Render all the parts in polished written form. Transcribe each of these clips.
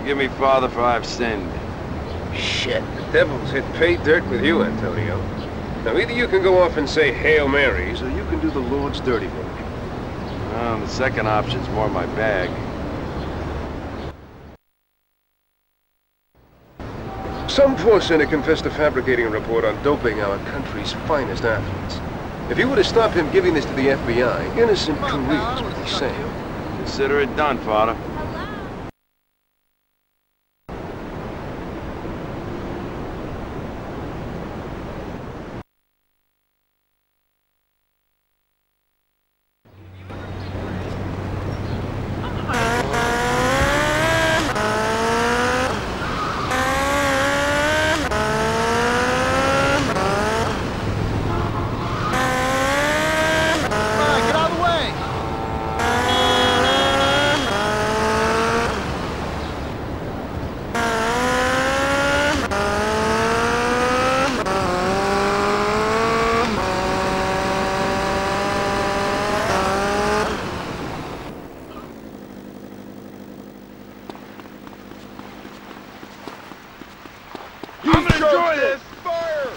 Forgive me, Father, for I've sinned. Shit, the devil's hit pay dirt with you, Antonio. Now, either you can go off and say Hail Marys, or you can do the Lord's dirty work. Well, the second option's more my bag. Some poor sinner confessed to fabricating a report on doping our country's finest athletes. If you were to stop him giving this to the FBI, innocent careers would be saved. Consider it done, Father. I'm gonna enjoy this! Fire!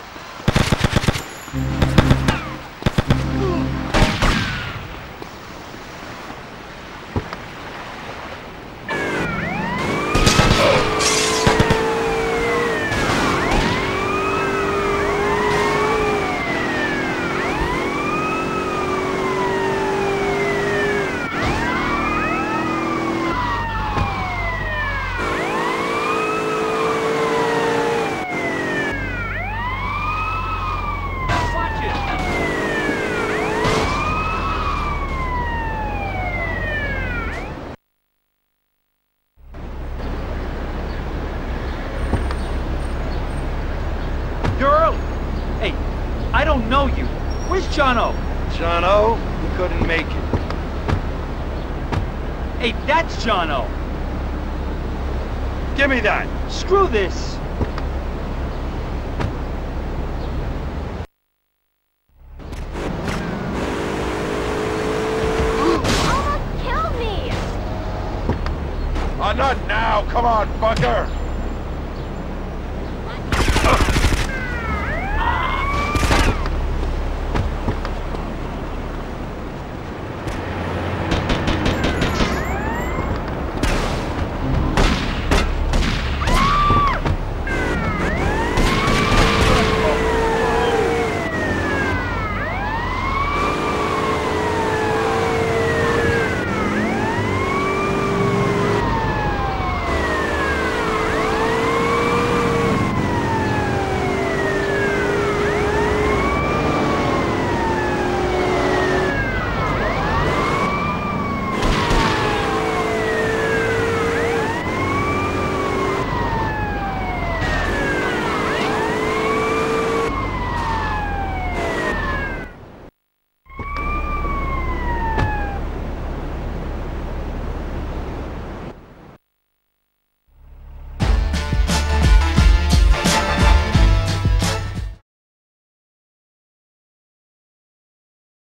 Girl? Hey, I don't know you. Where's John-O? John-O, he couldn't make it. Hey, that's John-O. Give me that! Screw this. Almost killed me! Not now! Come on, fucker!